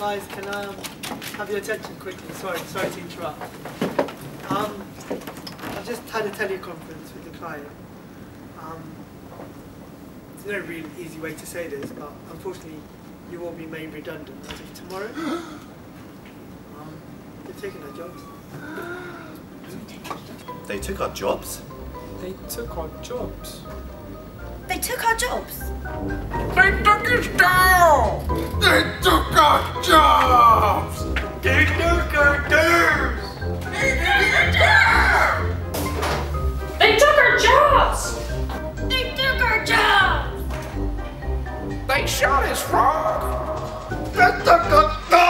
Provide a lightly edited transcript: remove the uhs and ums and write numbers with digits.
Guys, can I have your attention quickly? Sorry to interrupt. I've just had a teleconference with the client. There's no real easy way to say this, but unfortunately you will be made redundant as of tomorrow. They've taken our jobs. They took our jobs? They took our jobs. They took our jobs. They took his job! They took our jobs! They took our jobs! They took our jobs! They took our jobs! They took our jobs! They shot his frog! They took our jobs!